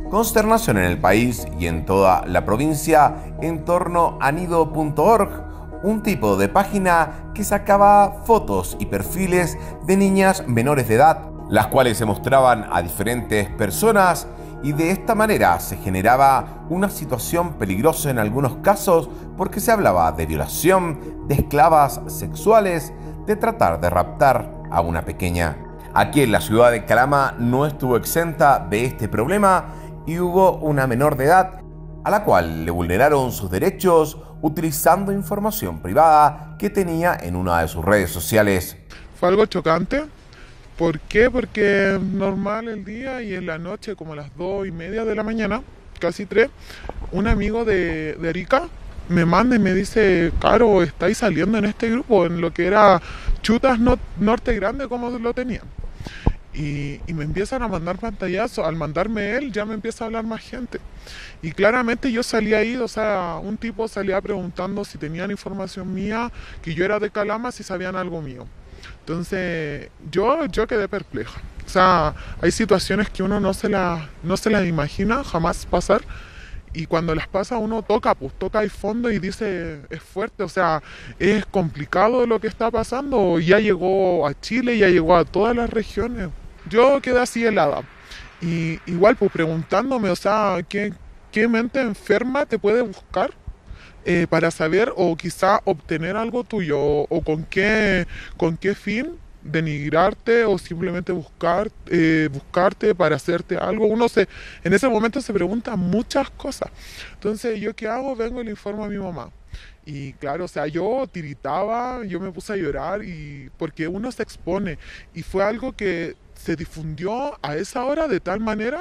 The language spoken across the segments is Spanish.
Consternación en el país y en toda la provincia en torno a Nido.org, un tipo de página que sacaba fotos y perfiles de niñas menores de edad, las cuales se mostraban a diferentes personas, y de esta manera se generaba una situación peligrosa en algunos casos porque se hablaba de violación, de esclavas sexuales, de tratar de raptar a una pequeña. Aquí en la ciudad de Calama no estuvo exenta de este problema y hubo una menor de edad a la cual le vulneraron sus derechos utilizando información privada que tenía en una de sus redes sociales. Fue algo chocante. ¿Por qué? Porque normal el día y en la noche, como a las 2:30 de la mañana, casi 3, un amigo de Arica me manda y me dice: Caro, estáis saliendo en este grupo, en lo que era Chutas Norte Grande, como lo tenían. Y me empiezan a mandar pantallazos. Al mandarme él, ya me empieza a hablar más gente. Y claramente yo salí ahí, o sea, un tipo salía preguntando si tenían información mía, que yo era de Calama, si sabían algo mío. Entonces, yo quedé perplejo. O sea, hay situaciones que uno no se las imagina jamás pasar. Y cuando las pasa uno toca el fondo y dice, es fuerte, o sea, es complicado lo que está pasando. Ya llegó a Chile, ya llegó a todas las regiones. Yo quedé así helada. Y igual, pues preguntándome, o sea, ¿qué mente enferma te puede buscar para saber o quizá obtener algo tuyo? O con qué fin denigrarte o simplemente buscarte para hacerte algo. En ese momento se pregunta muchas cosas. Entonces, ¿yo qué hago? Vengo y le informo a mi mamá. Y claro, o sea, yo tiritaba, yo me puse a llorar porque uno se expone. Y fue algo que se difundió a esa hora de tal manera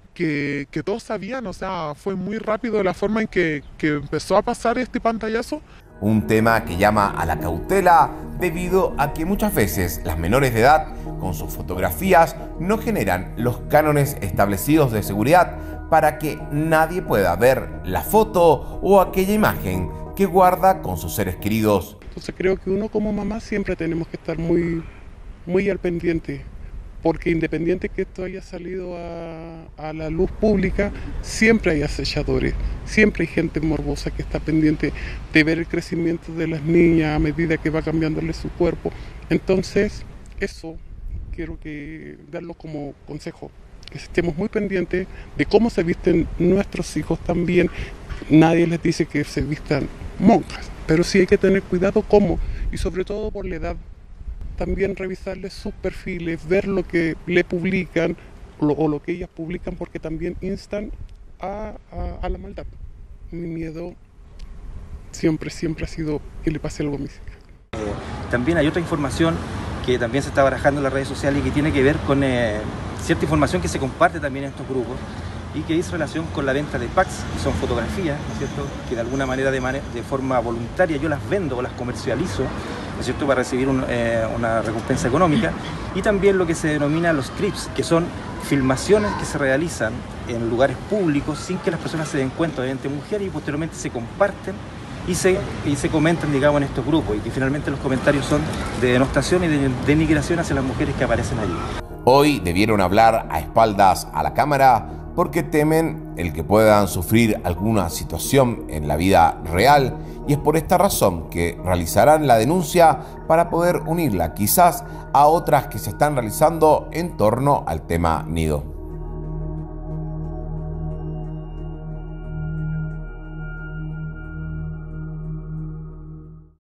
que todos sabían. O sea, fue muy rápido la forma en que empezó a pasar este pantallazo. Un tema que llama a la cautela debido a que muchas veces las menores de edad con sus fotografías no generan los cánones establecidos de seguridad para que nadie pueda ver la foto o aquella imagen que guarda con sus seres queridos. Entonces creo que uno como mamá siempre tenemos que estar muy al pendiente, porque independiente que esto haya salido a la luz pública, siempre hay acechadores, siempre hay gente morbosa que está pendiente de ver el crecimiento de las niñas a medida que va cambiándole su cuerpo. Entonces, eso quiero darlo como consejo, que estemos muy pendientes de cómo se visten nuestros hijos también. Nadie les dice que se vistan monjas, pero sí hay que tener cuidado cómo, y sobre todo por la edad. También revisarles sus perfiles, ver lo que le publican o lo que ellas publican, porque también instan a la maldad. Mi miedo siempre ha sido que le pase algo a mis hijas. También hay otra información que también se está barajando en las redes sociales y que tiene que ver con cierta información que se comparte también en estos grupos y que dice relación con la venta de packs, que son fotografías, ¿no es cierto?, que de alguna manera de forma voluntaria yo las vendo o las comercializo, ¿no es cierto?, para recibir una recompensa económica, y también lo que se denomina los clips, que son filmaciones que se realizan en lugares públicos sin que las personas se den cuenta, obviamente mujeres, y posteriormente se comparten y se comentan, digamos, en estos grupos, y que finalmente los comentarios son de denostación y de denigración hacia las mujeres que aparecen allí. Hoy debieron hablar a espaldas a la cámara porque temen el que puedan sufrir alguna situación en la vida real, y es por esta razón que realizarán la denuncia para poder unirla quizás a otras que se están realizando en torno al tema Nido.